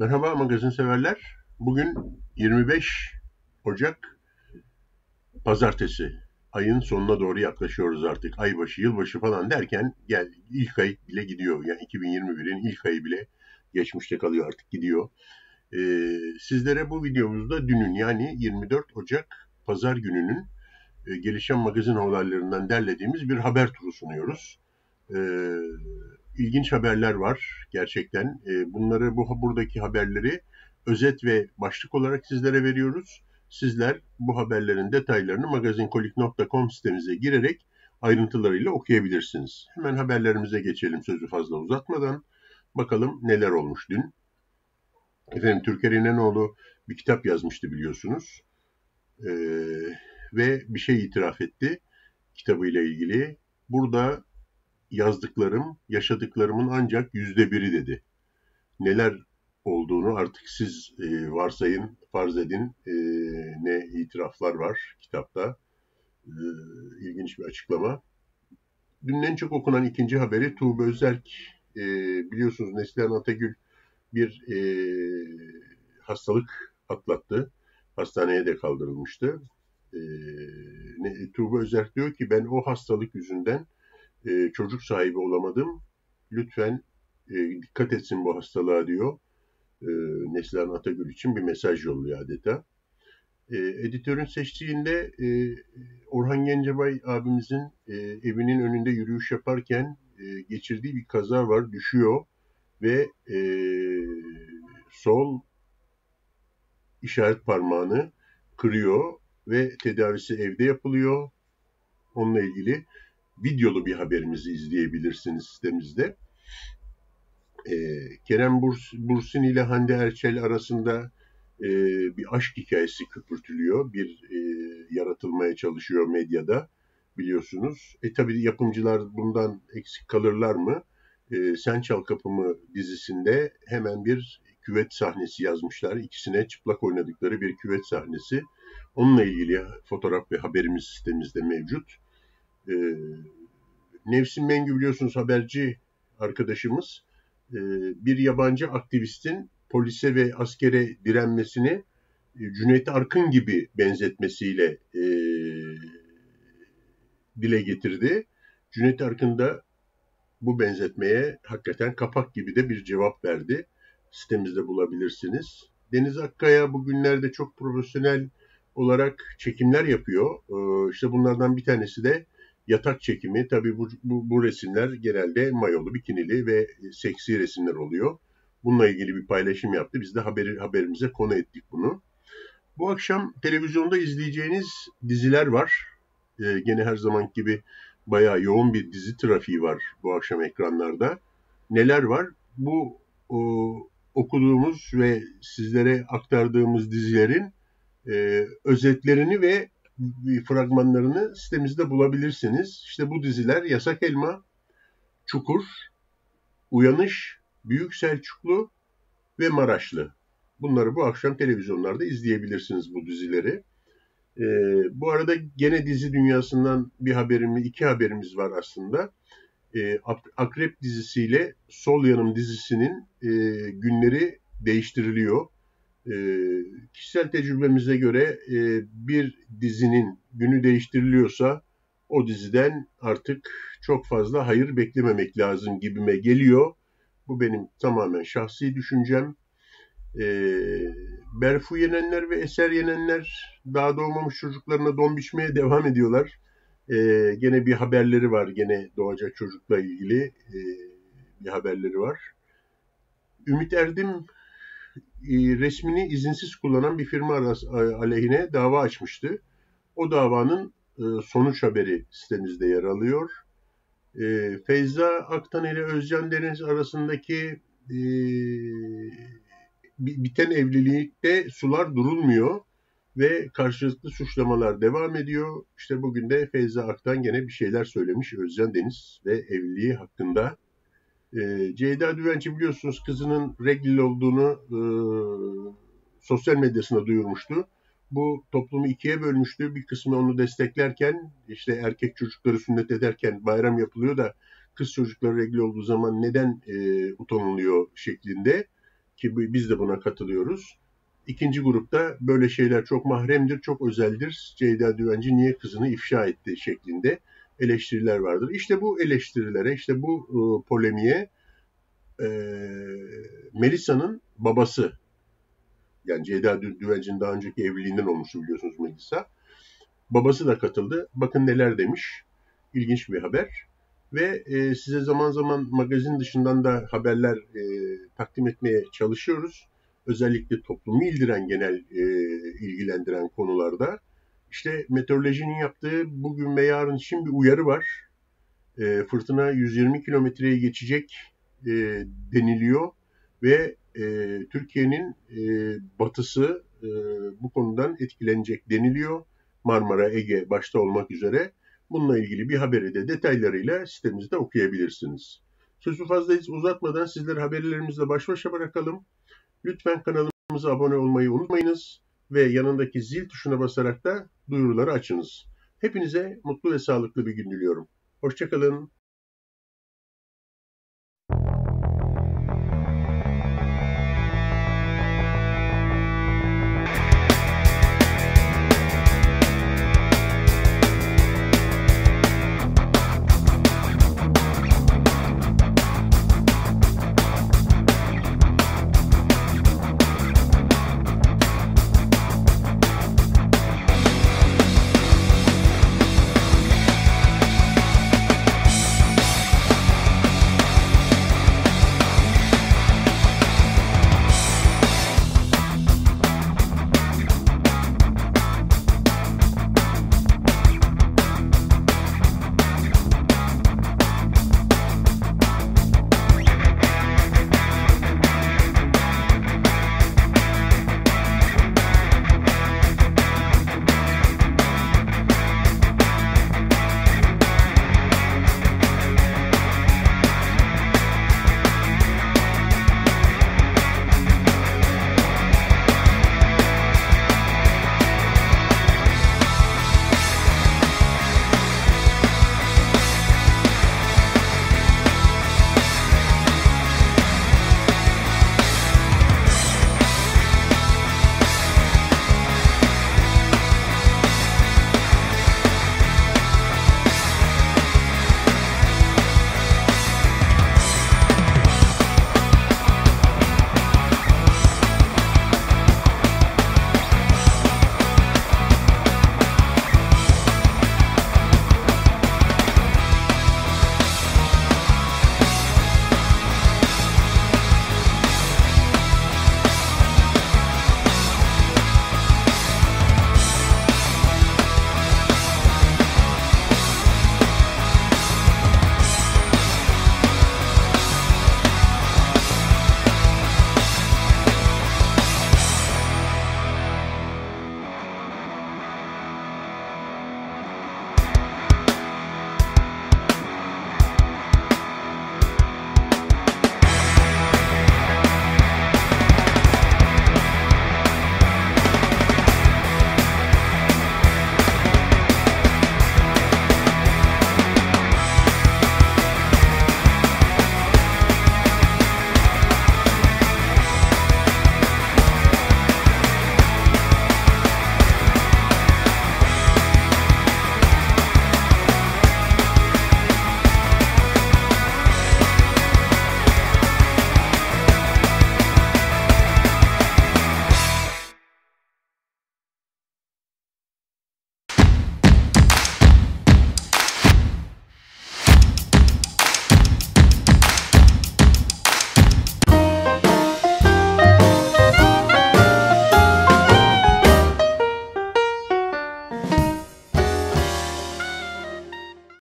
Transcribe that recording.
Merhaba magazin severler. Bugün 25 Ocak Pazartesi. Ayın sonuna doğru yaklaşıyoruz artık. Aybaşı, yılbaşı falan derken ilk ay bile gidiyor. Yani 2021'in ilk ayı bile geçmişte kalıyor artık gidiyor. Sizlere bu videomuzda dünün yani 24 Ocak Pazar gününün gelişen magazin olaylarından derlediğimiz bir haber turu sunuyoruz. Ee, ilginç haberler var gerçekten. Buradaki haberleri özet ve başlık olarak sizlere veriyoruz. Sizler bu haberlerin detaylarını magazinkolik.com sitemize girerek ayrıntılarıyla okuyabilirsiniz. Hemen haberlerimize geçelim sözü fazla uzatmadan. Bakalım neler olmuş dün. Efendim Türker İnanoğlu bir kitap yazmıştı biliyorsunuz. Ee, ve bir şey itiraf etti kitabıyla ilgili. Burada yazdıklarım, yaşadıklarımın ancak %1'i dedi. Neler olduğunu artık siz varsayın, farz edin ne itiraflar var kitapta. E, ilginç bir açıklama. Dünün en çok okunan ikinci haberi Tuğba Özerk. Biliyorsunuz Neslihan Atagül bir hastalık atlattı. Hastaneye de kaldırılmıştı. Tuğba Özerk diyor ki ben o hastalık yüzünden çocuk sahibi olamadım. Lütfen dikkat etsin bu hastalığa diyor. Neslihan Atagül için bir mesaj yolluyor adeta. Editörün seçtiğinde Orhan Gencebay abimizin evinin önünde yürüyüş yaparken geçirdiği bir kaza var. Düşüyor ve sol işaret parmağını kırıyor ve tedavisi evde yapılıyor. Onunla ilgili videolu bir haberimizi izleyebilirsiniz sitemizde. Kerem Bürsin ile Hande Erçel arasında bir aşk hikayesi köpürtülüyor. Yaratılmaya çalışıyor medyada biliyorsunuz. Tabii yapımcılar bundan eksik kalırlar mı? Sen Çal Kapımı dizisinde hemen bir küvet sahnesi yazmışlar. İkisine çıplak oynadıkları bir küvet sahnesi. Onunla ilgili fotoğraf ve haberimiz sitemizde mevcut. Nevsin Mengü biliyorsunuz haberci arkadaşımız bir yabancı aktivistin polise ve askere direnmesini Cüneyt Arkın gibi benzetmesiyle dile getirdi. Cüneyt Arkın da bu benzetmeye hakikaten kapak gibi de bir cevap verdi. Sitemizde bulabilirsiniz. Deniz Akkaya bugünlerde çok profesyonel olarak çekimler yapıyor. İşte bunlardan bir tanesi de yatak çekimi. Tabii bu resimler genelde mayolu, bikinili ve seksi resimler oluyor. Bununla ilgili bir paylaşım yaptı. Biz de haberimize konu ettik bunu. Bu akşam televizyonda izleyeceğiniz diziler var. Gene her zaman gibi bayağı yoğun bir dizi trafiği var bu akşam ekranlarda. Neler var? Bu okuduğumuz ve sizlere aktardığımız dizilerin özetlerini ve fragmanlarını sitemizde bulabilirsiniz. İşte bu diziler Yasak Elma, Çukur, Uyanış, Büyük Selçuklu ve Maraşlı. Bunları bu akşam televizyonlarda izleyebilirsiniz bu dizileri. Bu arada gene dizi dünyasından iki haberimiz var aslında. Akrep dizisiyle Sol Yanım dizisinin günleri değiştiriliyor. Kişisel tecrübemize göre bir dizinin günü değiştiriliyorsa o diziden artık çok fazla hayır beklememek lazım gibime geliyor. Bu benim tamamen şahsi düşüncem. Berfu yenenler ve Eser yenenler daha doğmamış çocuklarına don biçmeye devam ediyorlar. Gene bir haberleri var. Gene doğacak çocukla ilgili bir haberleri var. Ümit Erdim resmini izinsiz kullanan bir firma aleyhine dava açmıştı. O davanın sonuç haberi sitemizde yer alıyor. Feyza Aktan ile Özcan Deniz arasındaki biten evlilikte sular durulmuyor ve karşılıklı suçlamalar devam ediyor. İşte bugün de Feyza Aktan gene bir şeyler söylemiş Özcan Deniz ve evliliği hakkında. Ceyda Düvenci biliyorsunuz kızının reglil olduğunu sosyal medyasına duyurmuştu. Bu toplumu ikiye bölmüştü. Bir kısmı onu desteklerken işte erkek çocukları sünnet ederken bayram yapılıyor da kız çocukları reglil olduğu zaman neden utanılıyor şeklinde. ki biz de buna katılıyoruz. İkinci grupta böyle şeyler çok mahremdir, çok özeldir. Ceyda Düvenci niye kızını ifşa etti şeklinde eleştiriler vardır. İşte bu eleştirilere, işte bu polemiğe Melisa'nın babası, yani Ceyda Düvenci'nin daha önceki evliliğinden olmuştu biliyorsunuz Melisa. Babası da katıldı. Bakın neler demiş. İlginç bir haber. Ve size zaman zaman magazin dışından da haberler takdim etmeye çalışıyoruz. Özellikle toplumu ilgilendiren konularda. İşte meteorolojinin yaptığı bugün ve yarın için bir uyarı var. Fırtına 120 kilometreyi geçecek deniliyor ve Türkiye'nin batısı bu konudan etkilenecek deniliyor. Marmara, Ege başta olmak üzere. Bununla ilgili bir haberi de detaylarıyla sitemizde okuyabilirsiniz. Sözü fazla hiç uzatmadan sizleri haberlerimizle baş başa bırakalım. Lütfen kanalımıza abone olmayı unutmayınız ve yanındaki zil tuşuna basarak da duyuruları açınız. Hepinize mutlu ve sağlıklı bir gün diliyorum. Hoşça kalın.